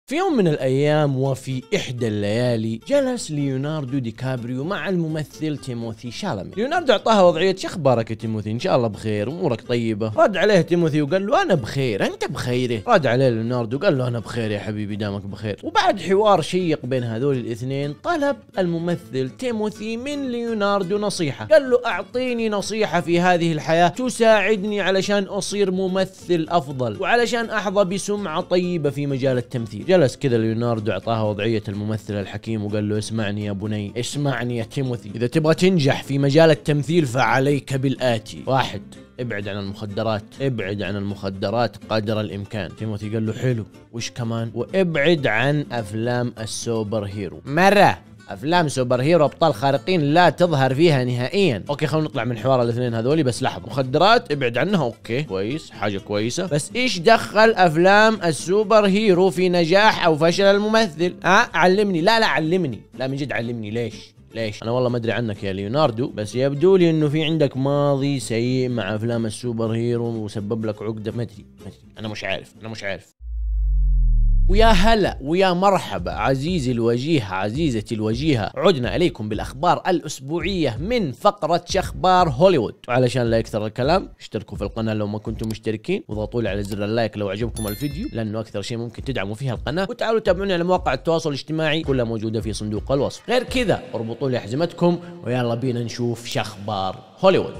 في يوم من الأيام وفي إحدى الليالي جلس ليوناردو دي كابريو مع الممثل تيموثي شالامي. ليوناردو أعطاها وضعية شخبارك يا تيموثي؟ إن شاء الله بخير، أمورك طيبة. رد عليه تيموثي وقال له أنا بخير، أنت بخير؟ رد عليه ليوناردو قال له أنا بخير يا حبيبي دامك بخير. وبعد حوار شيق بين هذول الاثنين طلب الممثل تيموثي من ليوناردو نصيحة. قال له أعطيني نصيحة في هذه الحياة تساعدني علشان أصير ممثل أفضل وعلشان أحظى بسمعة طيبة في مجال التمثيل. جلس كذا ليوناردو أعطاها وضعية الممثل الحكيم وقال له اسمعني يا بني، اسمعني يا تيموثي، إذا تبغى تنجح في مجال التمثيل فعليك بالآتي: 1. ابعد عن المخدرات، ابعد عن المخدرات قدر الامكان. تيموثي قال له حلو، وش كمان؟ وابعد عن افلام السوبر هيرو. مرة افلام سوبر هيرو ابطال خارقين لا تظهر فيها نهائيا. اوكي خلونا نطلع من حوار الاثنين هذولي، بس لحظه، مخدرات ابعد عنها، اوكي كويس، حاجه كويسه، بس ايش دخل افلام السوبر هيرو في نجاح او فشل الممثل؟ علمني. لا علمني، لا من جد علمني. ليش؟ انا والله ما ادري عنك يا ليوناردو، بس يبدو لي انه في عندك ماضي سيء مع افلام السوبر هيرو وسبب لك عقده. ما ادري، انا مش عارف. ويا هلا ويا مرحبا عزيزي الوجيه، عزيزتي الوجيهة، عدنا إليكم بالأخبار الأسبوعية من فقرة شخبار هوليوود. وعلشان لا يكثر الكلام اشتركوا في القناة لو ما كنتم مشتركين، وضغطوا لي على زر اللايك لو عجبكم الفيديو، لأنه أكثر شيء ممكن تدعموا فيها القناة. وتعالوا تابعوني على مواقع التواصل الاجتماعي كلها موجودة في صندوق الوصف. غير كذا اربطوا لي أحزمتكم ويلا بينا نشوف شخبار هوليوود.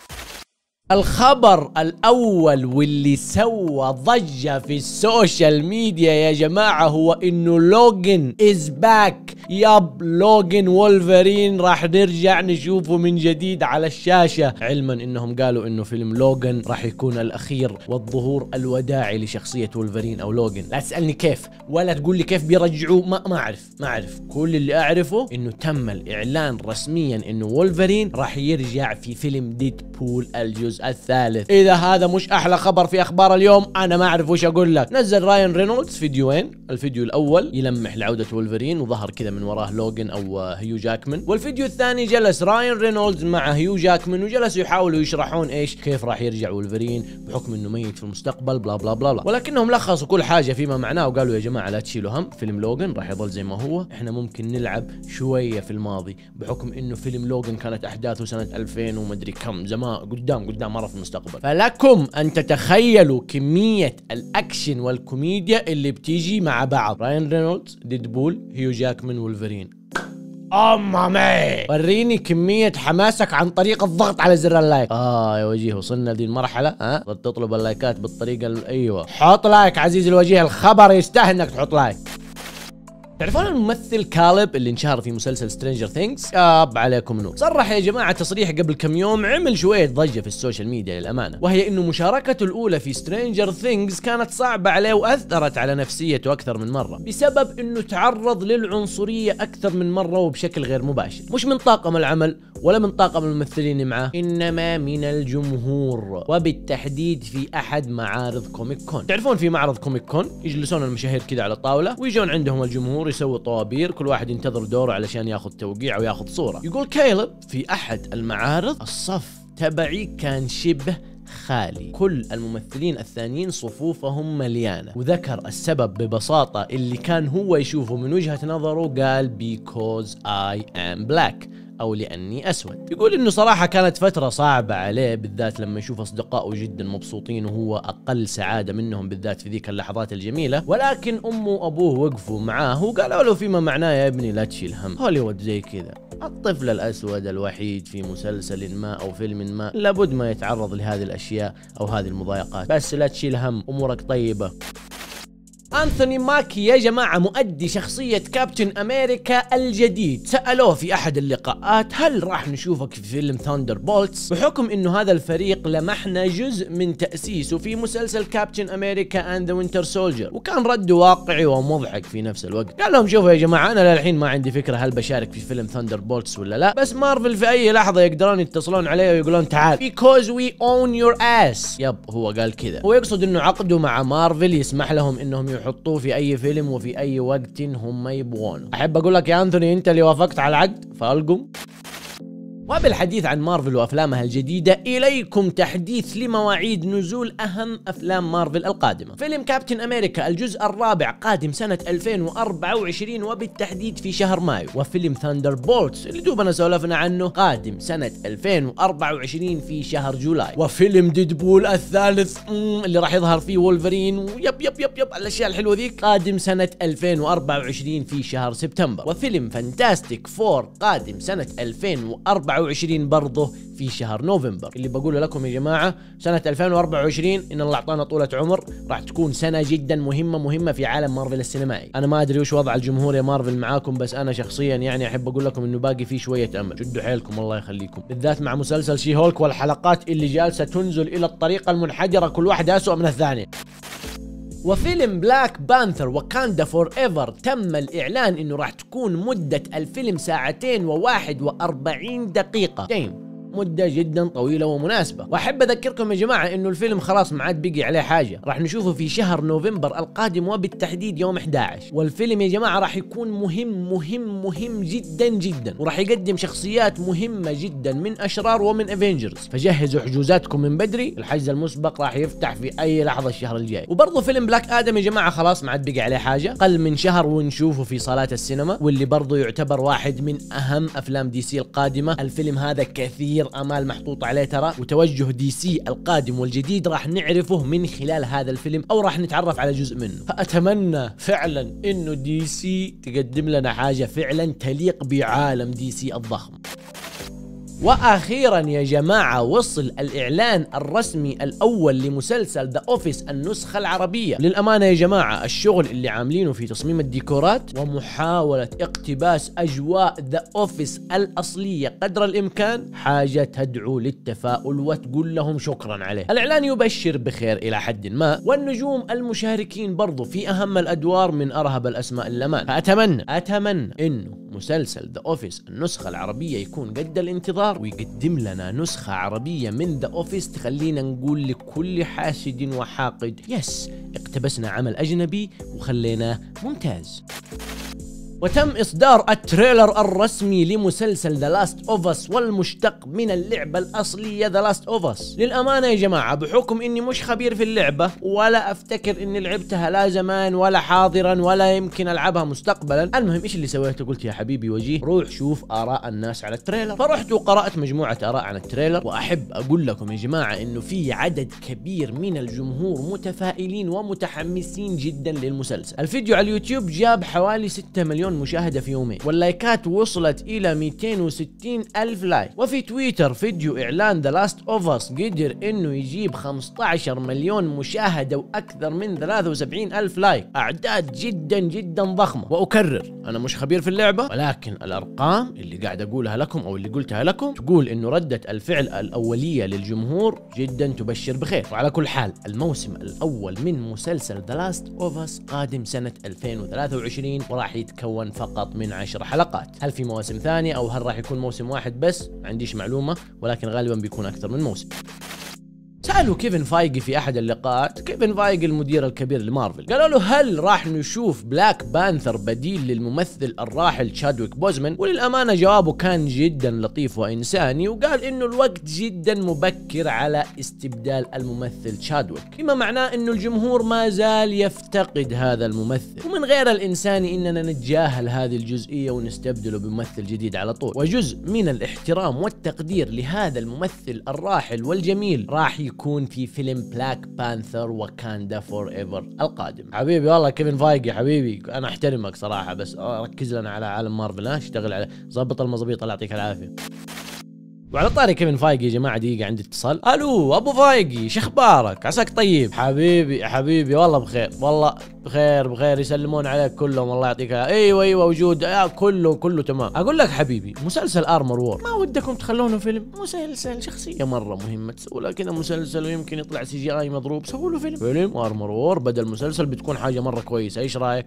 الخبر الأول واللي سوى ضجة في السوشيال ميديا يا جماعة هو إنه لوغان إز باك. ياب، لوغان وولفرين راح نرجع نشوفه من جديد على الشاشة، علما إنهم قالوا إنه فيلم لوغان راح يكون الأخير والظهور الوداعي لشخصية وولفرين أو لوغان. لا تسألني كيف ولا تقول لي كيف بيرجعوه، ما أعرف. كل اللي أعرفه إنه تم الإعلان رسميا إنه وولفرين راح يرجع في فيلم ديدبول الجزء الثالث. إذا هذا مش أحلى خبر في أخبار اليوم أنا ما أعرف وش أقول لك. نزل راين رينولدز فيديوين، الفيديو الأول يلمح لعودة وولفرين وظهر كذا من وراه لوغان أو هيو جاكمان، والفيديو الثاني جلس راين رينولدز مع هيو جاكمان وجلسوا يحاولوا يشرحون إيش كيف راح يرجع وولفرين بحكم إنه ميت في المستقبل بلا بلا بلا بلا. ولكنهم لخصوا كل حاجة فيما معناه وقالوا يا جماعة لا تشيلوا هم، فيلم لوغان راح يظل زي ما هو، إحنا ممكن نلعب شوية في الماضي بحكم إنه فيلم لوغان كانت أحداثه سنة 2000 ومدري كم، زمان قدام مرة في المستقبل. فلكم أن تتخيلوا كمية الأكشن والكوميديا اللي بتيجي مع بعض. راين رينولدز، ديدبول، هيو جاكمان، وولفرين. مامي وريني كمية حماسك عن طريق الضغط على زر اللايك. يا وجيه وصلنا لذي المرحلة، تطلب اللايكات بالطريقة ايوه، حط لايك عزيزي الوجيه، الخبر يستاهل انك تحط لايك. تعرفون الممثل كاليب اللي انشهر في مسلسل سترينجر ثينجز؟ عليكم نور. صرح يا جماعة تصريح قبل كم يوم عمل شوية ضجة في السوشيال ميديا للأمانة، وهي انه مشاركته الأولى في سترينجر ثينجز كانت صعبة عليه وأثرت على نفسيته أكثر من مرة بسبب انه تعرض للعنصرية أكثر من مرة وبشكل غير مباشر، مش من طاقم العمل ولا من طاقم الممثلين معه، إنما من الجمهور، وبالتحديد في أحد معارض كوميك كون. تعرفون في معرض كوميك كون يجلسون المشاهير كذا على طاولة ويجون عندهم الجمهور يسوي طوابير، كل واحد ينتظر دوره علشان ياخذ توقيع او ياخذ صورة. يقول كاليب في أحد المعارض الصف تبعي كان شبه خالي، كل الممثلين الثانيين صفوفهم مليانة، وذكر السبب ببساطة اللي كان هو يشوفه من وجهة نظره، قال because I am black أو لأني أسود. يقول إنه صراحة كانت فترة صعبة عليه بالذات لما يشوف أصدقائه جدا مبسوطين وهو أقل سعادة منهم بالذات في ذيك اللحظات الجميلة، ولكن أمه وأبوه وقفوا معاه وقالوا له فيما معناه يا ابني لا تشيل هم، هوليوود زي كذا، الطفل الأسود الوحيد في مسلسل ما أو فيلم ما لابد ما يتعرض لهذه الأشياء أو هذه المضايقات، بس لا تشيل هم، أمورك طيبة. أنثوني ماكي يا جماعة مؤدي شخصية كابتن أمريكا الجديد، سألوه في أحد اللقاءات هل راح نشوفك في فيلم ثاندر بولتس بحكم إنه هذا الفريق لمحنا جزء من تأسيسه في مسلسل كابتن أمريكا أند ذا وينتر سولجر، وكان رده واقعي ومضحك في نفس الوقت. قال لهم شوفوا يا جماعة أنا للحين ما عندي فكرة هل بشارك في فيلم ثاندر بولتس ولا لا، بس مارفل في أي لحظة يقدرون يتصلون علي ويقولون تعال because we own your ass. يب هو قال كذا، هو يقصد إنه عقده مع مارفل يسمح لهم إنهم يحطوه في اي فيلم وفي اي وقت هم يبغونه. احب اقول لك يا انثوني انت اللي وافقت على العقد فالقم. وبالحديث عن مارفل وافلامها الجديدة، اليكم تحديث لمواعيد نزول اهم افلام مارفل القادمة. فيلم كابتن امريكا الجزء الرابع قادم سنة 2024 وبالتحديد في شهر مايو، وفيلم ثاندر بولتس اللي دوبنا سولفنا عنه قادم سنة 2024 في شهر جولاي، وفيلم ديدبول الثالث اللي راح يظهر فيه وولفرين ويب يب يب يب الاشياء الحلوة ذيك قادم سنة 2024 في شهر سبتمبر، وفيلم فانتاستيك فور قادم سنة 2024 برضه في شهر نوفمبر. اللي بقوله لكم يا جماعة سنة 2024 إن الله أعطانا طولة عمر، راح تكون سنة جدا مهمة في عالم مارفل السينمائي. أنا ما أدري وش وضع الجمهور يا مارفل معاكم، بس أنا شخصيا يعني أحب أقول لكم إنه باقي فيه شوية أمل. شدوا حيلكم الله يخليكم، بالذات مع مسلسل شي هولك والحلقات اللي جالسة تنزل إلى الطريقة المنحدرة، كل واحدة أسوأ من الثانية. وفيلم بلاك بانثر واكاندا فور ايفر تم الاعلان انه راح تكون مدة الفيلم 2:41 دقيقة. مدة جدا طويلة ومناسبة. واحب اذكركم يا جماعة انه الفيلم خلاص ما عاد بقي عليه حاجة، راح نشوفه في شهر نوفمبر القادم وبالتحديد يوم 11. والفيلم يا جماعة راح يكون مهم جدا جدا، وراح يقدم شخصيات مهمة جدا من اشرار ومن افنجرز، فجهزوا حجوزاتكم من بدري، الحجز المسبق راح يفتح في اي لحظة الشهر الجاي. وبرضه فيلم بلاك ادم يا جماعة خلاص ما عاد بقي عليه حاجة، قل من شهر ونشوفه في صالات السينما، واللي برضه يعتبر واحد من اهم افلام دي سي القادمة. الفيلم هذا كثير امال محطوط عليه ترى، وتوجه دي سي القادم والجديد راح نعرفه من خلال هذا الفيلم او راح نتعرف على جزء منه. فاتمنى فعلا انه دي سي تقدم لنا حاجة فعلا تليق بعالم دي سي الضخم. واخيرا يا جماعة وصل الاعلان الرسمي الاول لمسلسل ذا اوفيس النسخة العربية. للامانة يا جماعة الشغل اللي عاملينه في تصميم الديكورات ومحاولة اقتباس اجواء ذا اوفيس الاصلية قدر الامكان حاجة تدعو للتفاؤل وتقول لهم شكرا عليه. الاعلان يبشر بخير الى حد ما، والنجوم المشاركين برضو في اهم الادوار من ارهب الاسماء اللمان. فاتمنى انه مسلسل ذا اوفيس النسخة العربية يكون قد الانتظار ويقدم لنا نسخة عربية من ذا اوفيس تخلينا نقول لكل حاسد وحاقد يس اقتبسنا عمل أجنبي وخليناه ممتاز. وتم إصدار التريلر الرسمي لمسلسل ذا لاست اوف اس والمشتق من اللعبة الأصلية ذا لاست اوف اس. للأمانة يا جماعة بحكم إني مش خبير في اللعبة ولا أفتكر إني لعبتها لا زمان ولا حاضرا ولا يمكن ألعبها مستقبلا، المهم إيش اللي سويته؟ قلت يا حبيبي وجيه روح شوف آراء الناس على التريلر، فرحت وقرأت مجموعة آراء عن التريلر. وأحب أقول لكم يا جماعة إنه في عدد كبير من الجمهور متفائلين ومتحمسين جدا للمسلسل. الفيديو على اليوتيوب جاب حوالي 6 مليون مشاهدة في يومين، واللايكات وصلت إلى 260 ألف لايك. وفي تويتر فيديو إعلان ذا لاست اوف اس قدر إنه يجيب 15 مليون مشاهدة وأكثر من 73 ألف لايك، أعداد جدا ضخمة. وأكرر أنا مش خبير في اللعبة، ولكن الأرقام اللي قاعد أقولها لكم أو اللي قلتها لكم تقول إنه ردة الفعل الأولية للجمهور جدا تبشر بخير. وعلى كل حال الموسم الأول من مسلسل ذا لاست اوف اس قادم سنة 2023 وراح يتكون فقط من 10 حلقات. هل في مواسم ثانية او هل راح يكون موسم واحد بس؟ ما عنديش معلومة، ولكن غالبا بيكون اكثر من موسم. سألوا كيفن فايجي في أحد اللقاءات، كيفن فايجي المدير الكبير لمارفل، قالوا له هل راح نشوف بلاك بانثر بديل للممثل الراحل تشادويك بوزمان؟ وللأمانة جوابه كان جدا لطيف وإنساني، وقال إنه الوقت جدا مبكر على استبدال الممثل تشادويك، بما معناه إنه الجمهور ما زال يفتقد هذا الممثل، ومن غير الإنساني إننا نتجاهل هذه الجزئية ونستبدله بممثل جديد على طول. وجزء من الاحترام والتقدير لهذا الممثل الراحل والجميل راح يكون في فيلم بلاك بانثر واكاندا فور ايفر القادم. حبيبي والله كيفن فايجي حبيبي انا احترمك صراحه، بس ركز لنا على عالم مارفل، اشتغل على ظبط المظابيط الله يعطيك العافيه. وعلى طاري كيفن فايجي يا جماعه دقيقه عندي اتصال. الو ابو فايجي شو اخبارك؟ عساك طيب؟ حبيبي والله بخير، والله بخير يسلمون عليك كلهم الله يعطيك. ايوه وجود كله تمام. اقول لك حبيبي مسلسل ارمر وور ما ودكم تخلونه فيلم؟ مسلسل شخصيه مره مهمه تسوي له كذا مسلسل ويمكن يطلع سي جي اي مضروب، سووا له فيلم وارمر وور بدل مسلسل بتكون حاجه مره كويسه، ايش رايك؟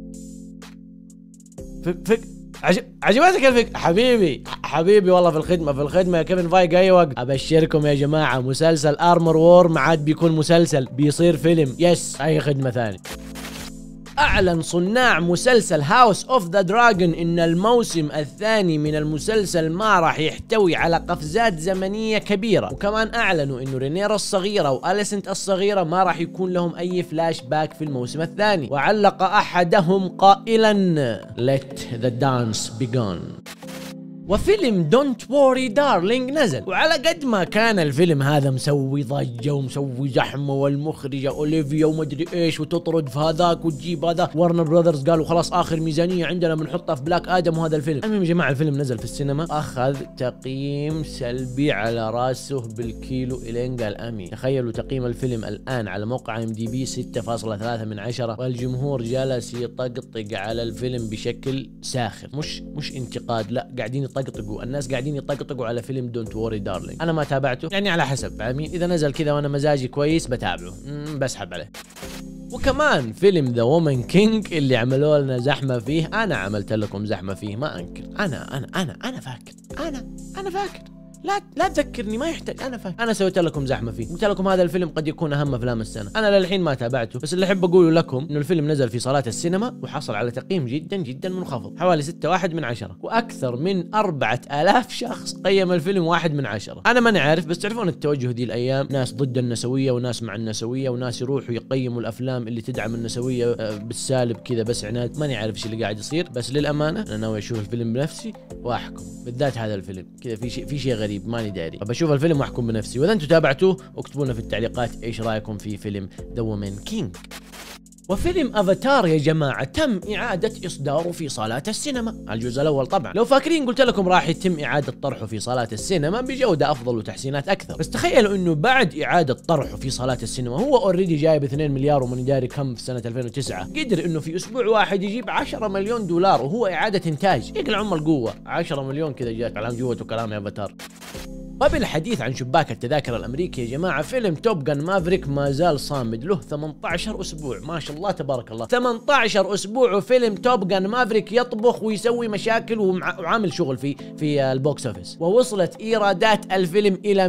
فك عجبتك الفكرة؟ حبيبي والله في الخدمة يا كيفن فايج اي وقت. ابشركم يا جماعة مسلسل ارمر وور ما عاد بيكون مسلسل، بيصير فيلم. يس اي خدمة ثانية. أعلن صناع مسلسل هاوس اوف ذا دراجون إن الموسم الثاني من المسلسل ما راح يحتوي على قفزات زمنية كبيرة، وكمان أعلنوا إنه رينيرا الصغيرة وأليسنت الصغيرة ما راح يكون لهم أي فلاش باك في الموسم الثاني. وعلق أحدهم قائلا Let the dance begin. وفيلم دونت ووري دارلينج نزل، وعلى قد ما كان الفيلم هذا مسوي ضجة ومسوي زحمة والمخرجة اوليفيا ومدري ايش وتطرد في هذاك وتجيب هذا، ورنر براذرز قالوا خلاص اخر ميزانية عندنا بنحطها في بلاك ادم وهذا الفيلم. المهم يا جماعة الفيلم نزل في السينما، اخذ تقييم سلبي على راسه بالكيلو الين قال امين. تخيلوا تقييم الفيلم الان على موقع IMDb 6.3 من 10، والجمهور جالس يطقطق على الفيلم بشكل ساخر، مش انتقاد، لا قاعدين يطقطقوا، الناس قاعدين يطقطقوا على فيلم دونت ووري دارلينج. انا ما تابعته يعني على حسب، فاهمين؟ اذا نزل كذا وانا مزاجي كويس بتابعه، بسحب عليه. وكمان فيلم ذا وومن كينج اللي عملوا لنا زحمه فيه، انا عملت لكم زحمه فيه ما انكر، انا فاكر، انا فاكر، لا تذكرني، ما يحتاج، انا فاهم. انا سويت لكم زحمه فيه، قلت لكم هذا الفيلم قد يكون اهم افلام السنه. انا للحين ما تابعته، بس اللي احب اقوله لكم انه الفيلم نزل في صالات السينما وحصل على تقييم جدا جدا منخفض، حوالي 6.1 من 10، واكثر من 4000 شخص قيم الفيلم 1 من 10. انا ماني عارف، بس تعرفون التوجه دي الايام، ناس ضد النسويه وناس مع النسويه، وناس يروحوا يقيموا الافلام اللي تدعم النسويه بالسالب كذا بس عناد. ماني عارف ايش اللي قاعد يصير، بس للامانه انا ناوي اشوف الفيلم بنفسي واحكم، بالذات هذا الفيلم كذا في شيء غريب ماني داري. بشوف الفيلم واحكم بنفسي، واذا انتم تابعتوه اكتبوا لنا في التعليقات ايش رايكم في فيلم ذا وومن كينج. وفيلم افاتار يا جماعه تم اعاده اصداره في صالات السينما، الجزء الاول طبعا. لو فاكرين قلت لكم راح يتم اعاده طرحه في صالات السينما بجوده افضل وتحسينات اكثر، بس تخيلوا انه بعد اعاده طرحه في صالات السينما، هو اوريدي جايب 2 مليار ومن داري كم في سنه 2009، قدر انه في اسبوع واحد يجيب 10 مليون دولار، وهو اعاده انتاج. يقلع ام القوه 10 مليون كذا جات كلام جوته كلام يا افاتار. وبالحديث عن شباك التذاكر الامريكي يا جماعه، فيلم توب جان مافريك ما زال صامد، له 18 اسبوع، ما شاء الله تبارك الله، 18 اسبوع وفيلم توب جان مافريك يطبخ ويسوي مشاكل وعامل شغل في البوكس اوفيس، ووصلت ايرادات الفيلم الى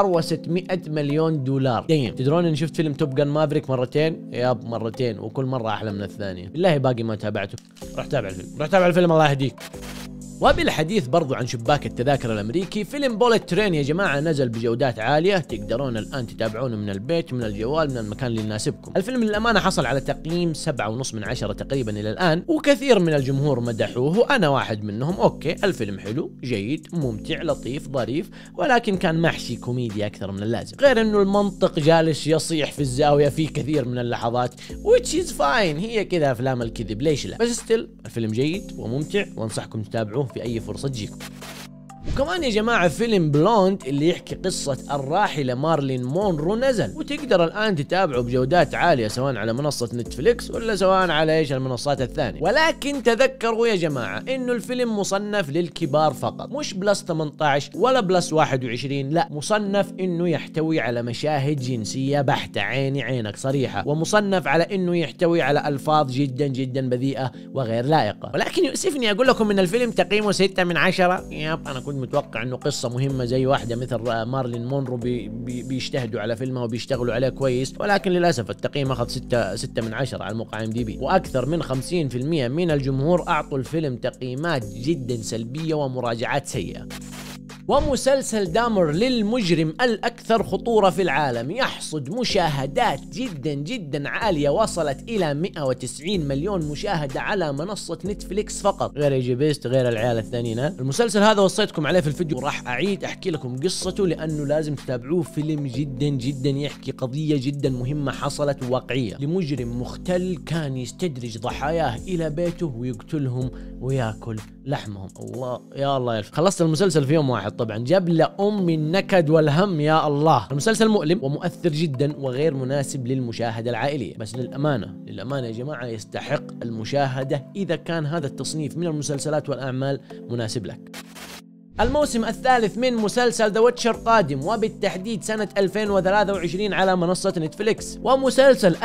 1.6 مليار دولار. تدرون اني شفت فيلم توب جان مافريك مرتين، ياب مرتين، وكل مره احلى من الثانيه. بالله باقي ما تابعته، روح تابع الفيلم الله يهديك. وبالحديث برضو عن شباك التذاكر الامريكي، فيلم بوليت ترين يا جماعه نزل بجودات عاليه، تقدرون الان تتابعونه من البيت، من الجوال، من المكان اللي يناسبكم. الفيلم للامانه حصل على تقييم 7.5 من 10 تقريبا الى الان، وكثير من الجمهور مدحوه وانا واحد منهم. اوكي الفيلم حلو جيد ممتع لطيف ظريف، ولكن كان محشي كوميديا اكثر من اللازم، غير انه المنطق جالس يصيح في الزاويه في كثير من اللحظات which is fine، هي كذا افلام الكذب ليش لا، بس ستيل الفيلم جيد وممتع وانصحكم تتابعوه في اي فرصة تجيكم. وكمان يا جماعة فيلم بلوند اللي يحكي قصة الراحلة مارلين مونرو نزل، وتقدر الآن تتابعه بجودات عالية سواء على منصة نتفليكس ولا سواء على ايش المنصات الثانية. ولكن تذكروا يا جماعة انه الفيلم مصنف للكبار فقط، مش بلس 18 ولا بلس 21، لا مصنف انه يحتوي على مشاهد جنسية بحتة، عينك صريحة، ومصنف على انه يحتوي على الفاظ جدا جدا بذيئة وغير لائقة. ولكن يؤسفني اقول لكم ان الفيلم تقييمه 6 من 10. ياب انا كنت متوقع انه قصة مهمة زي واحدة مثل مارلين مونرو بيجتهدوا على فيلمها وبيشتغلوا عليه كويس، ولكن للاسف التقييم اخذ 6 من 10 على موقع IMDb، واكثر من 50% من الجمهور اعطوا الفيلم تقييمات جدا سلبية ومراجعات سيئة. ومسلسل دامر للمجرم الأكثر خطورة في العالم يحصد مشاهدات جدا جدا عالية، وصلت إلى 190 مليون مشاهدة على منصة نتفليكس فقط، غير يجي بيست غير العيال الثانيين. المسلسل هذا وصيتكم عليه في الفيديو، وراح أعيد أحكي لكم قصته لأنه لازم تتابعوه. فيلم جدا جدا يحكي قضية جدا مهمة حصلت واقعية لمجرم مختل كان يستدرج ضحاياه إلى بيته ويقتلهم وياكل لحمهم. الله يا الله يلف. خلصت المسلسل في يوم واحد طبعا، جاب لأم النكد والهم يا الله. المسلسل مؤلم ومؤثر جدا وغير مناسب للمشاهدة العائلية، بس للأمانة يا جماعة يستحق المشاهدة إذا كان هذا التصنيف من المسلسلات والأعمال مناسب لك. الموسم الثالث من مسلسل ذا ويتشر قادم، وبالتحديد سنة 2023 على منصة نتفليكس. ومسلسل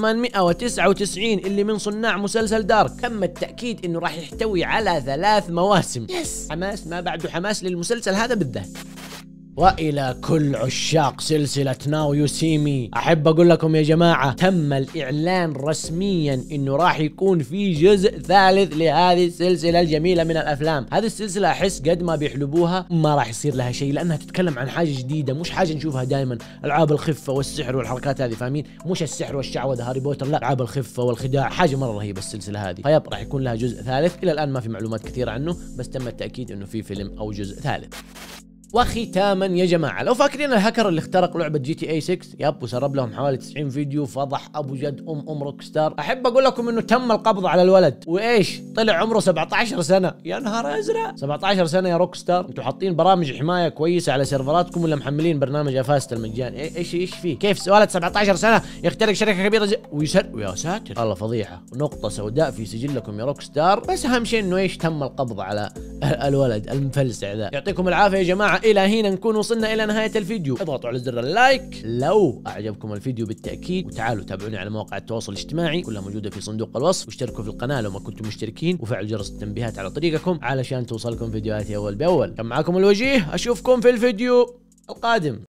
1899 اللي من صناع مسلسل دارك تم التأكيد انه راح يحتوي على 3 مواسم. يس، حماس ما بعده حماس للمسلسل هذا بالذات. وإلى كل عشاق سلسلة ناو يو سي مي، أحب أقول لكم يا جماعة تم الإعلان رسميا إنه راح يكون في جزء ثالث لهذه السلسلة الجميلة من الأفلام. هذه السلسلة أحس قد ما بيحلبوها ما راح يصير لها شيء، لأنها تتكلم عن حاجة جديدة، مش حاجة نشوفها دائما، ألعاب الخفة والسحر والحركات هذه، فاهمين؟ مش السحر والشعوذة هاري بوتر، لا، ألعاب الخفة والخداع، حاجة مرة رهيبة السلسلة هذه. فيب راح يكون لها جزء ثالث، إلى الآن ما في معلومات كثيرة عنه، بس تم التأكيد إنه في فيلم أو جزء ثالث. وختاما يا جماعه، لو فاكرين الهاكر اللي اخترق لعبه جي تي اي 6 وسرب لهم حوالي 90 فيديو، فضح ابو جد روك ستار، احب اقول لكم انه تم القبض على الولد، وايش طلع عمره 17 سنه. يا نهار ازرق، 17 سنه يا روك ستار. انتوا حاطين برامج حمايه كويسه على سيرفراتكم ولا محملين برنامج افاست المجاني؟ ايش فيه؟ كيف ولد 17 سنه يخترق شركه كبيره ويا ساتر، الله فضيحه، نقطه سوداء في سجلكم يا روك ستار. بس اهم شيء انه ايش، تم القبض على الولد المفلسع ذا. يعطيكم العافيه يا جماعه، الى هنا نكون وصلنا الى نهايه الفيديو. اضغطوا على زر اللايك لو اعجبكم الفيديو بالتاكيد، وتعالوا تابعوني على مواقع التواصل الاجتماعي كلها موجوده في صندوق الوصف، واشتركوا في القناه لو ما كنتم مشتركين، وفعلوا جرس التنبيهات على طريقكم علشان توصلكم فيديوهاتي اول باول. كان معكم الوجيه، اشوفكم في الفيديو القادم.